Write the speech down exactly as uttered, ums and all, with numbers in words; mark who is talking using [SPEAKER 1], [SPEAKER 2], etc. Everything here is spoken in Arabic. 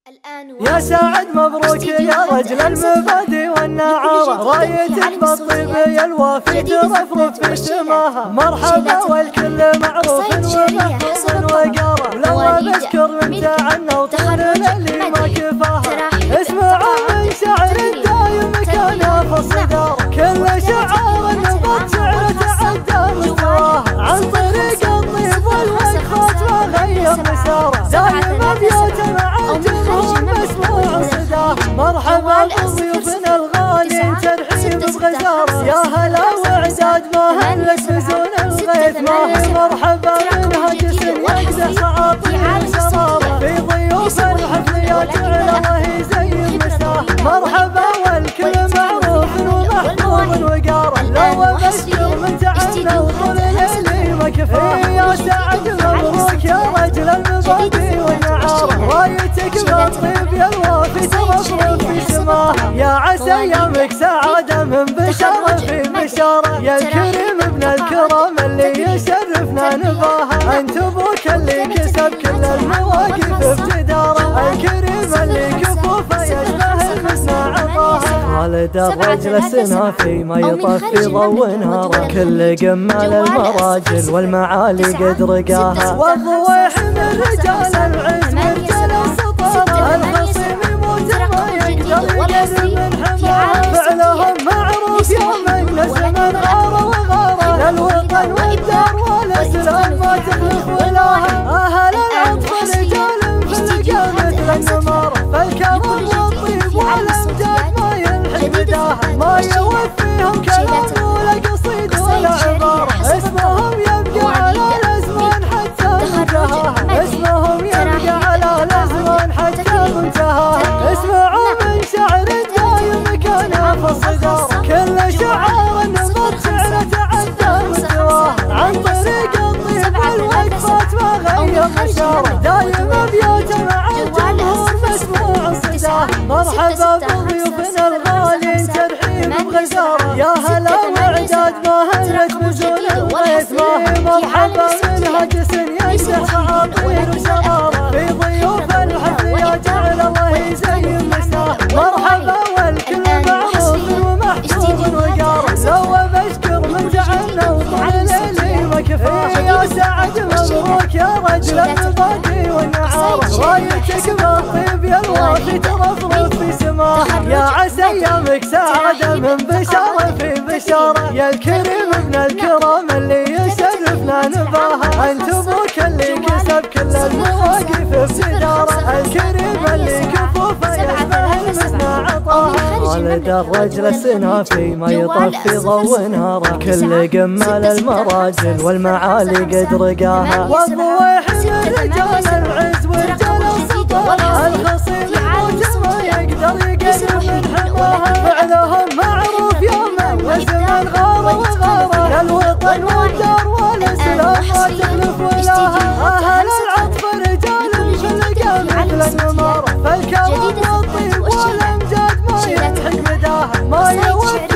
[SPEAKER 1] يا سعد مبروك يا رجل المبادئ والنعارة، رايتك بالطيب يا الوافي ترفرف في سماها. مرحبا والكل معروف ومحفوظ وقارة، لو بشكر انت عنا وطول اللي ما كفاها. اسمعوا من شعر الدايم كان في الصدارة، كل شعار نبض شعر تعدى مستواها. عن طريق الطيب والوقفات ما غير مساره، دايما بيوت مع الجمهور مسموع صداه. مرحبا بضيوفنا الغالي ترحيب بغزاره، يا هلا وعداد ما هلك بزون الغيث ماهي. مرحبا من هجس يقدح عاطي وشراره، في ضيوف الحفل يا جعل الله يزين مساه. مرحبا والكل معروف ومحفوظ وقاره، لو بشكر من تعنا وطول الليل ما كفاه. يا سعد مبروك يا رجل المبادئ والنعارة، رايتك بالطيب يا الوافي ترفرف في سماها. يا عسى ايامك سعادة من بشارة في بشارة، يا الكريم ابن الكرام اللي يشرفنا نباها. انت ابوك اللي كسب كل المواقف ابتداره، الكريم اللي كفوفه يشبه المسنا عطاها. والد الرجل السنافي ما يطفي ضوء نهاره، كل جمال المراجل والمعالي قد رقاها. والضويح من رجال العز مرجل السطاره، الخصيم يموت ما يقدر يقرب من حماها. فعلهم معروف يوم ان الزمن غار وغاره، للوطن والدار والاسلام ما تخلف ولاها. اهل العطف رجال في القى مثل النماره، فالكرم والطيب والامجاد ما ينحل بداها. ما يوفيهم كلام ولا قصيد ولا عباره، اسمهم يبقى على الازمان حتى منتهاها. اسمهم يبقى على الازمان حتى منتهاها. اسمعوا من شعر الدايم كان في الصدارة، كل شعار نبض شعر تعدى مستواه. عن طريق الطيب والوقفات ما غير مساره، دايما بيوت مع الجمهور مسموع صداه. مرحبا بضيوفنا الغالي ترحيب بغزاره، يا هلا وعداد ما هلت بزون الغيث ماهي. مرحبا من هجس يقدح عاطي وشراره، في ضيوف الحفل يا جعل الله يزين مساه. مرحبا والكل معروف ومحفوظ وقاره، لو بشكر من جعلنا وطول الليل ما كفاه. يا سعد مبروك يا رجل المبادئ والنعارة، رايتك بالطيب يا الوافي ترفرف في سماها. يا عسى ايامك سعادة من بشارة في بشارة، يا الكريم ابن الكرام اللي يشرفنا نباها. انت ابوك اللي كسب كل المواقف ابتداره، الكريم اللي كفوفه يشبه المسنا عطاها. والد الرجل السنافي ما يطفي ضوء نهاره، كل جمال المراجل والمعالي قد رقاها. والضويح من رجال العز ورجال السطاره، الخصيم يموت ما يقدر يقرب من حماها. فعلهم معروف يوم ان الزمن غار وغاره، للوطن والدار والاسلام ما تخلف ولاها. اهل العطف رجال في القى مثل النماره، فالكرم والطيب والامجاد ما ينحل مداها. ما يوفي